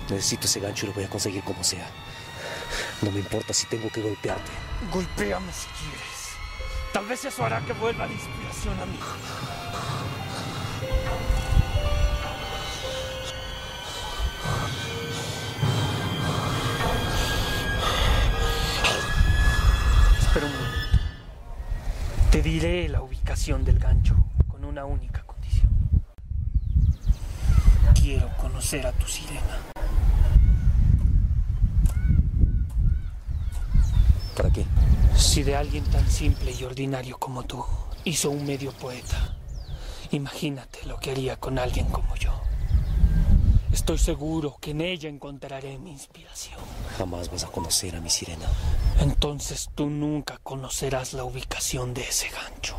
Necesito ese gancho y lo voy a conseguir como sea. No me importa si tengo que golpearte. Golpéame si quieres. Tal vez eso hará que vuelva la inspiración a mí. Espera un momento. Te diré la ubicación del gancho con una única condición. Quiero conocer a tu sirena. ¿Para qué? Si de alguien tan simple y ordinario como tú hizo un medio poeta, imagínate lo que haría con alguien como yo. Estoy seguro que en ella encontraré mi inspiración. Jamás vas a conocer a mi sirena. Entonces tú nunca conocerás la ubicación de ese gancho.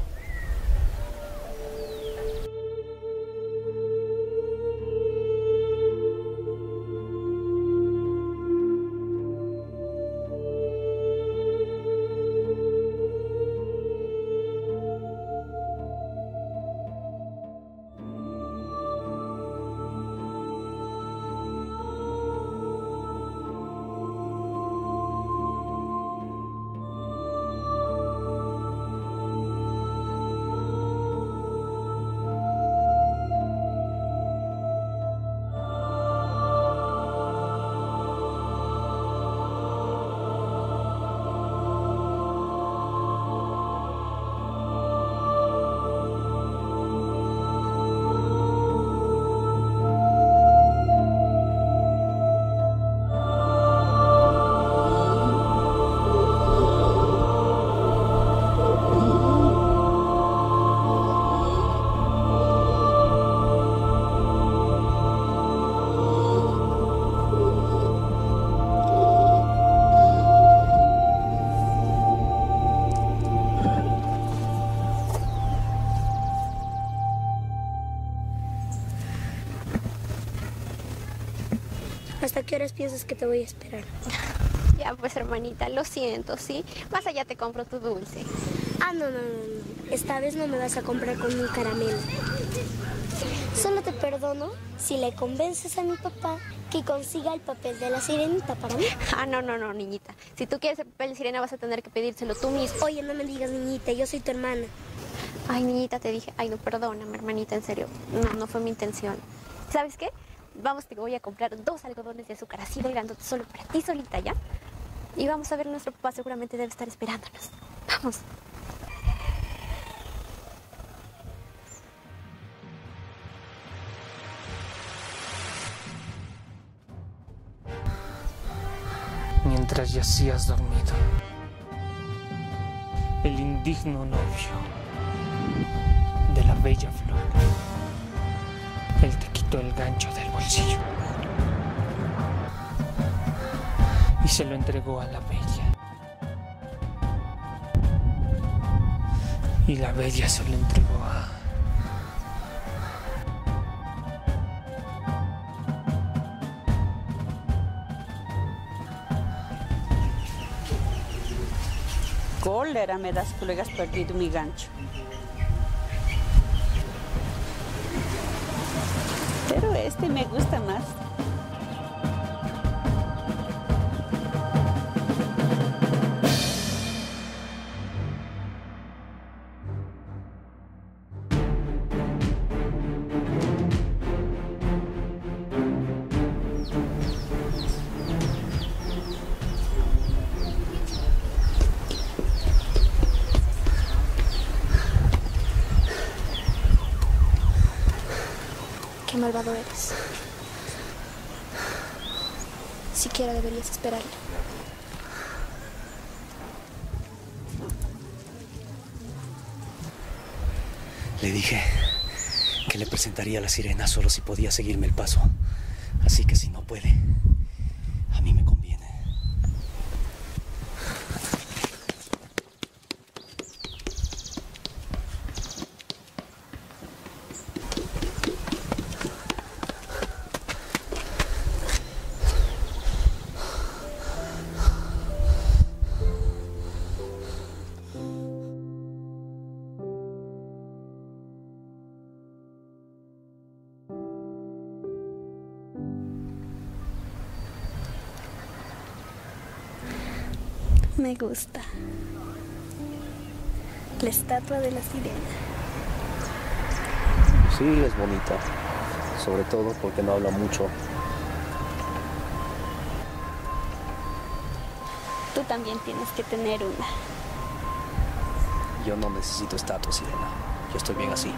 ¿Hasta qué horas piensas que te voy a esperar? Ya pues, hermanita, lo siento, ¿sí? Más allá te compro tu dulce. Ah, no. Esta vez no me vas a comprar con un caramelo. Solo te perdono si le convences a mi papá que consiga el papel de la sirenita para mí. Ah, no, niñita. Si tú quieres el papel de sirena vas a tener que pedírselo tú mismo. Oye, no me digas niñita, yo soy tu hermana. Ay, niñita, te dije. Ay, no, perdóname, hermanita, en serio. No fue mi intención. ¿Sabes qué? Vamos, te voy a comprar 2 algodones de azúcar así de grandote solo para ti solita, ¿ya? Y vamos a ver, nuestro papá seguramente debe estar esperándonos. Vamos. Mientras yacías dormido, el indigno novio de la bella flor, él te quitó el gancho del bolsillo y se lo entregó a la bella. Y la bella se lo entregó a... Cólera me das que le has perdido mi gancho. Pero este me gusta más. Qué malvado eres. Siquiera deberías esperarle. Le dije que le presentaría a la sirena solo si podía seguirme el paso. Así que si no puede, a mí me conviene. Me gusta. La estatua de la sirena. Sí, es bonita. Sobre todo porque no habla mucho. Tú también tienes que tener una. Yo no necesito estatua, sirena. Yo estoy bien así.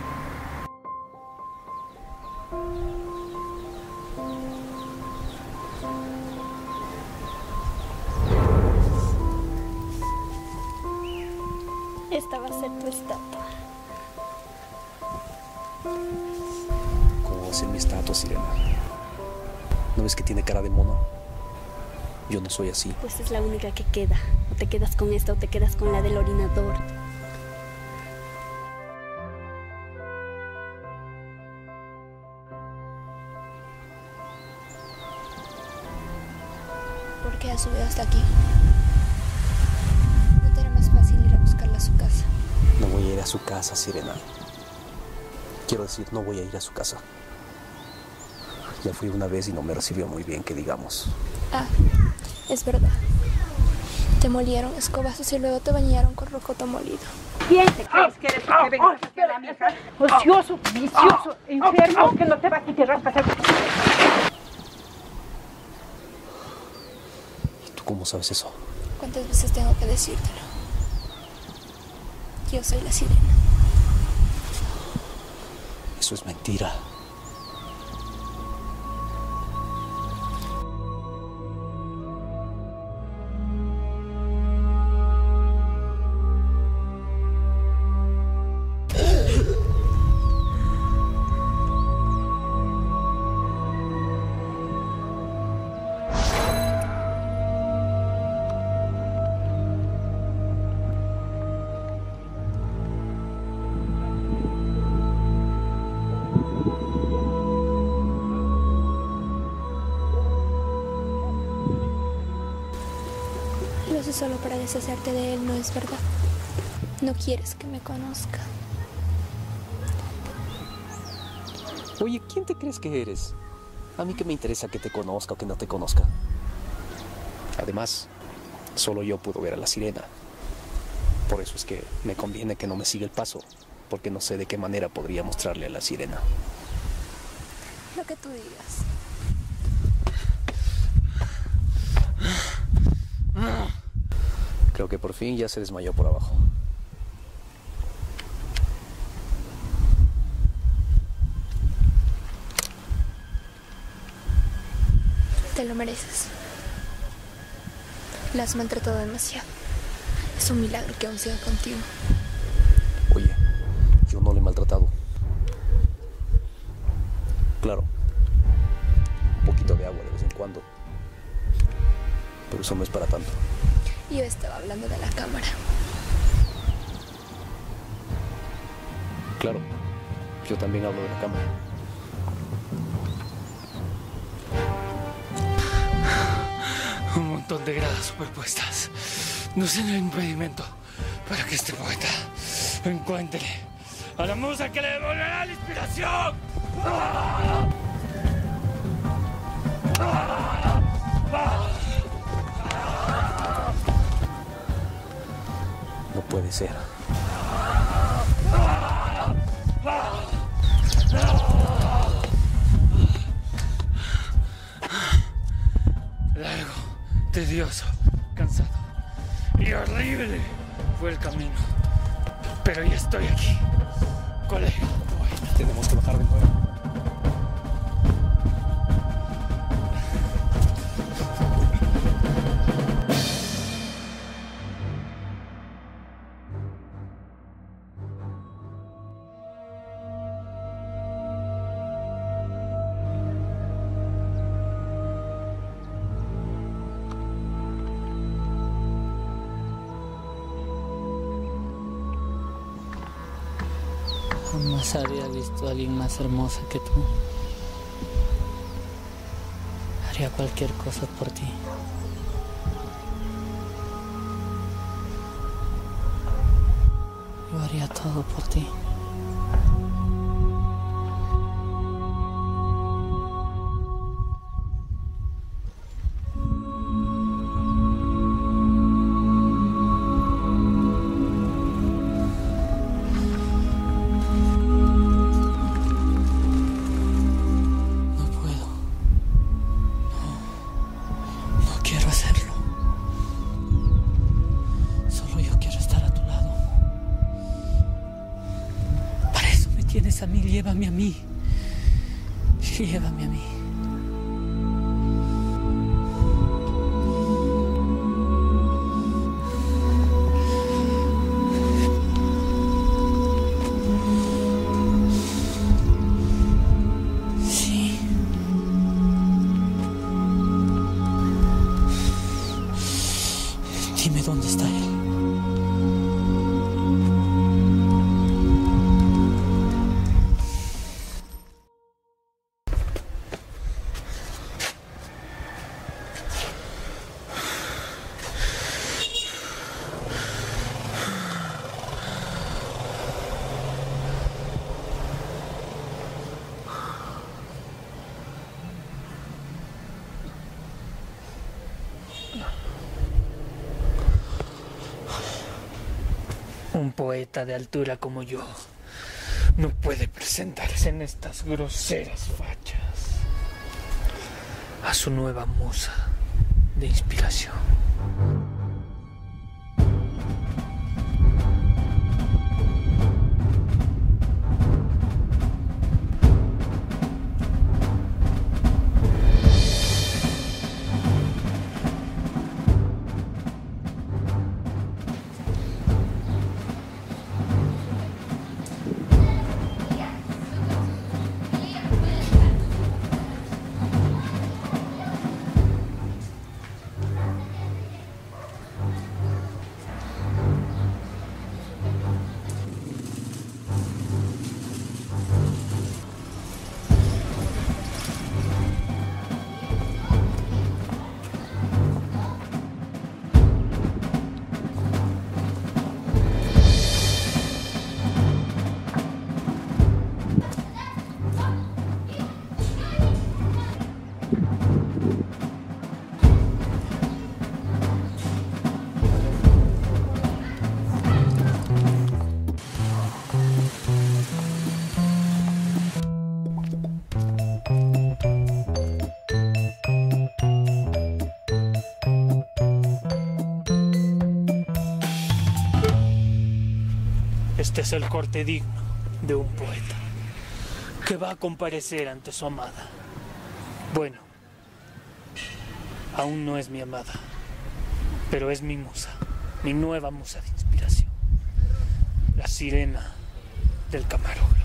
Esta va a ser tu estatua. ¿Cómo va a ser mi estatua, sirena? ¿No ves que tiene cara de mono? Yo no soy así. Pues es la única que queda. O te quedas con esta o te quedas con la del orinador. ¿Por qué ha subido hasta aquí? ¿No te era más fácil ir a buscarla a su casa? No voy a ir a su casa, sirena. Quiero decir, no voy a ir a su casa. Ya fui una vez y no me recibió muy bien, que digamos. Ah, es verdad. Te molieron escobazos y luego te bañaron con rocoto molido. ¿Quién te crees que eres que vengas a hacer a mi hija? Ocioso, vicioso, enfermo, que no te va a quitar raspas. ¿Y tú cómo sabes eso? ¿Cuántas veces tengo que decírtelo? Yo soy la sirena. Eso es mentira. Lo haces solo para deshacerte de él, ¿no es verdad? No quieres que me conozca. Oye, ¿quién te crees que eres? A mí que me interesa que te conozca o que no te conozca. Además, solo yo puedo ver a la sirena. Por eso es que me conviene que no me siga el paso, porque no sé de qué manera podría mostrarle a la sirena. Lo que tú digas. Creo que por fin ya se desmayó por abajo. Te lo mereces. La has maltratado demasiado. Es un milagro que aún siga contigo. Oye, yo no le he maltratado. Claro, un poquito de agua de vez en cuando. Pero eso no es para tanto. Yo estaba hablando de la cámara. Claro, yo también hablo de la cámara. Un montón de gradas superpuestas. No sé el impedimento para que este poeta encuentre a la musa que le devolverá la inspiración. No puede ser. Largo, tedioso, cansado y horrible fue el camino. Pero ya estoy aquí, colega poeta. Tenemos que bajar de nuevo. Jamás había visto a alguien más hermosa que tú. Haría cualquier cosa por ti. Yo haría todo por ti. a mí, llévame a mí. Llévame a mí. Sí. Dime dónde está él. Un poeta de altura como yo no puede presentarse en estas groseras fachas a su nueva musa de inspiración. Este es el corte digno de un poeta que va a comparecer ante su amada. Bueno, aún no es mi amada, pero es mi musa, mi nueva musa de inspiración, la sirena del camarógrafo.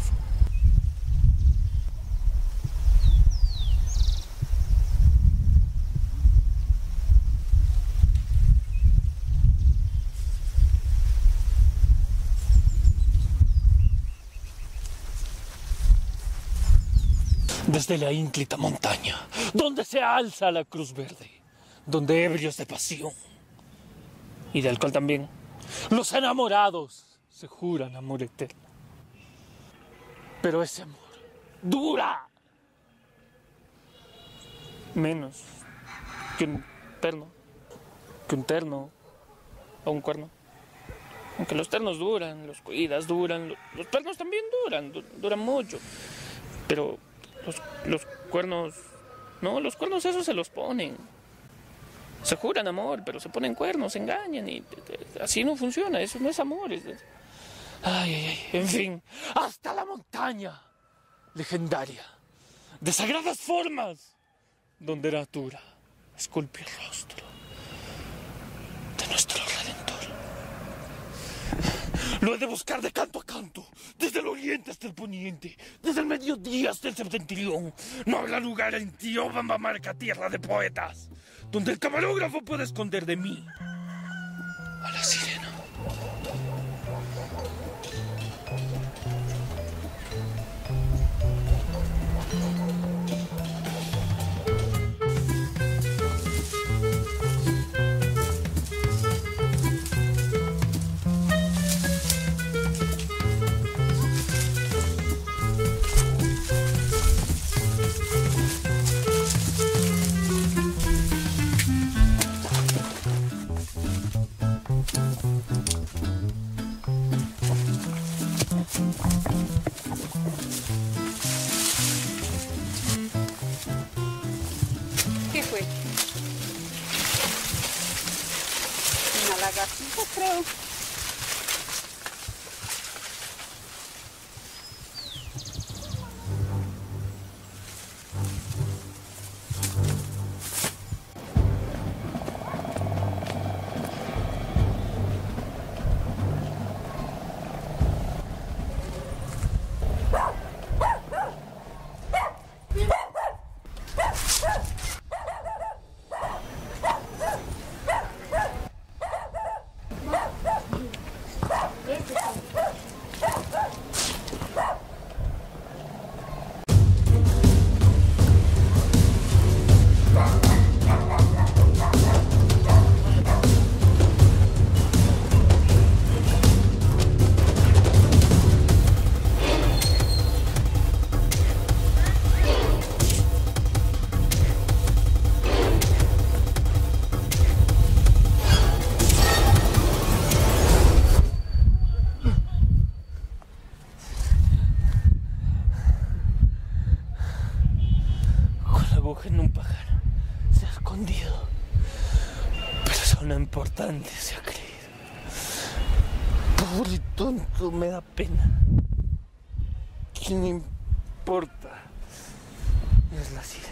Desde la ínclita montaña, donde se alza la cruz verde, donde ebrios de pasión y de alcohol también, los enamorados se juran amor eterno. Pero ese amor dura menos que un terno o un cuerno. Aunque los ternos duran, los cuidas duran, los ternos también duran mucho. Pero los cuernos, no, los cuernos esos se los ponen. Se juran amor, pero se ponen cuernos, se engañan y así no funciona, eso no es amor. En fin, hasta la montaña legendaria, de sagradas formas, donde la altura esculpe el rostro de nuestro Redentor. Lo he de buscar de canto a canto, desde el oriente hasta el poniente, desde el mediodía hasta el septentrión. No habrá lugar en Tiobamba, marca tierra de poetas, donde el camarógrafo pueda esconder de mí a la sirena. ¿Qué fue? Una lagartija, creo. recogen un pájaro. Se ha escondido. Persona importante se ha creído. Pobre tonto, me da pena. ¿Quién importa? Es la sirena.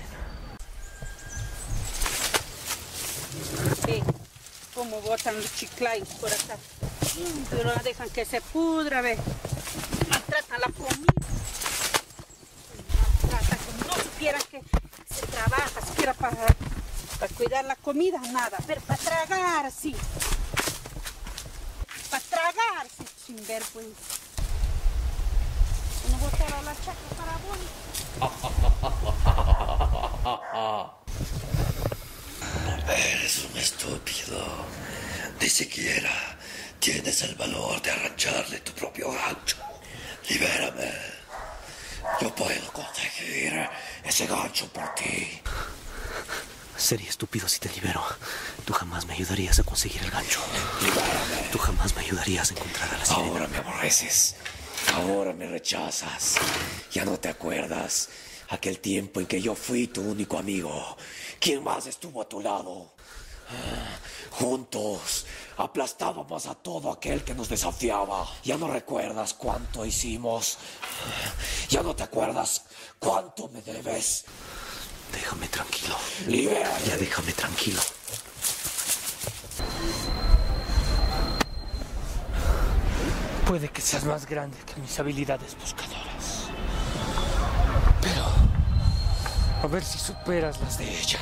Sí, cómo botan los chiclays por acá. Pero dejan que se pudra, ve. Maltratan la comida. Maltratan como no supieran que se trabaja, siquiera para cuidar la comida, nada. Pero para tragar, sí. Para tragar, sí, sin vergüenza. No botar a la chaca para bueno. Eres un estúpido. Ni siquiera tienes el valor de arrancharle tu propio gancho. Libérame. Yo puedo conseguir ese gancho por ti. Sería estúpido si te libero. Tú jamás me ayudarías a conseguir el gancho. Libérame. Tú jamás me ayudarías a encontrar a la sirena. Ahora me aborreces. Ahora me rechazas. Ya no te acuerdas aquel tiempo en que yo fui tu único amigo. ¿Quién más estuvo a tu lado? Juntos aplastábamos a todo aquel que nos desafiaba. Ya no recuerdas cuánto hicimos. Ya no te acuerdas cuánto me debes. Déjame tranquilo. Libérame. Ya déjame tranquilo. Puede que seas más grande que mis habilidades buscadoras. Pero a ver si superas las de ella.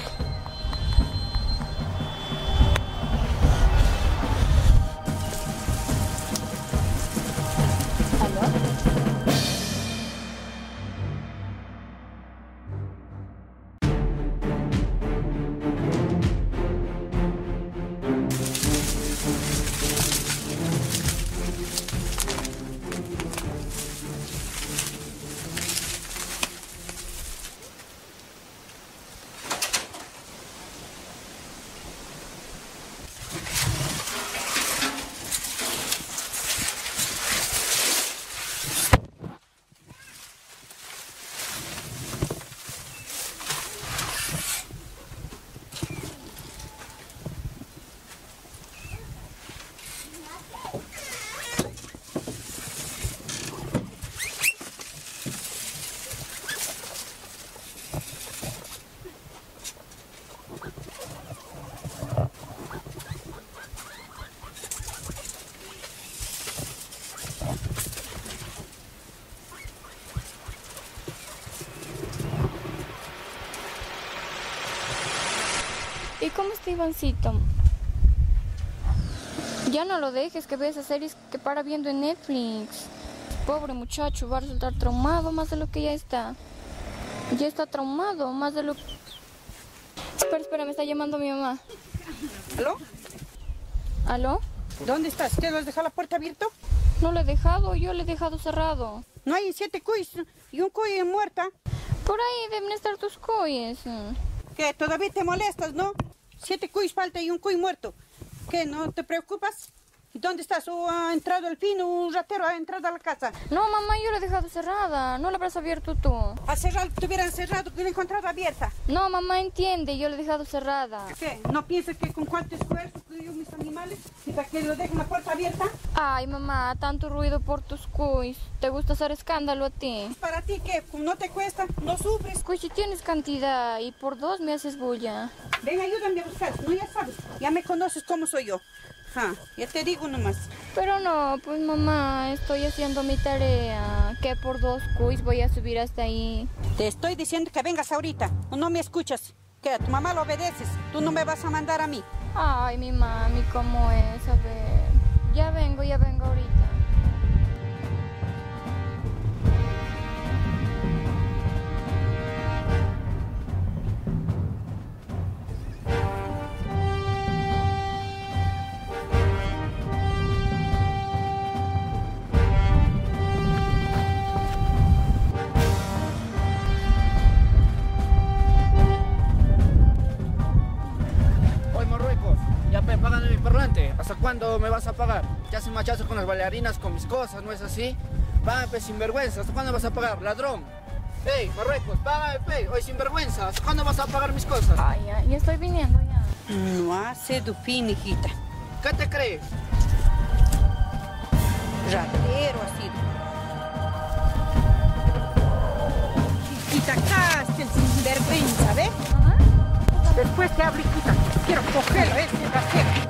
¿Y cómo está Ivancito? Ya no lo dejes, que vea esas series que para viendo en Netflix. Pobre muchacho, va a resultar traumado más de lo que ya está. Ya está traumado, más de lo... Espera, me está llamando mi mamá. ¿Aló? ¿Aló? ¿Dónde estás? ¿Qué, lo has dejado la puerta abierta? No lo he dejado, yo le he dejado cerrado. No hay 7 cuys y un cuy muerta. Por ahí deben estar tus cuyes. ¿Qué? ¿Todavía te molestas, no? 7 cuys falta y un cuy muerto. ¿Qué? ¿No te preocupas? ¿Dónde estás? ¿O ha entrado el fin? ¿Un ratero ha entrado a la casa? No, mamá, yo la he dejado cerrada. No la habrás abierto tú. A cerrar, te hubieran cerrado, te hubieran encontrado abierta. No, mamá, entiende, yo la he dejado cerrada. ¿Qué? ¿No piensas que con cuánto esfuerzo cuido mis animales y para que lo dejen la puerta abierta? Ay, mamá, tanto ruido por tus cuis. ¿Te gusta hacer escándalo a ti? ¿Para ti qué? ¿No te cuesta? ¿No sufres? Cuy, si tienes cantidad y por 2 me haces bulla. Ven, ayúdame a buscar. No, ya sabes. Ya me conoces cómo soy yo. Ya te digo nomás. Pero no, pues mamá, estoy haciendo mi tarea. Que por 2 cuis voy a subir hasta ahí. Te estoy diciendo que vengas ahorita. ¿O no me escuchas? Que a tu mamá lo obedeces. Tú no me vas a mandar a mí. Ay, mi mami, ¿cómo es? A ver. Ya vengo ahorita. Págame mi parlante. ¿Hasta cuándo me vas a pagar? Ya se machazo con las bailarinas, con mis cosas, ¿no es así? Va, pues sinvergüenza. ¿Hasta cuándo vas a pagar? Ladrón. Hey, Marruecos, págame, pay. Oye, sinvergüenza, ¿hasta cuándo vas a pagar mis cosas? Ay, ya estoy viniendo ya. No hace tu fin, hijita. ¿Qué te crees? Ratero ha sido. Hijita, acá está el sinvergüenza, ¿ves? Después te hablo, hijita. Quiero cogerlo, ese ratero.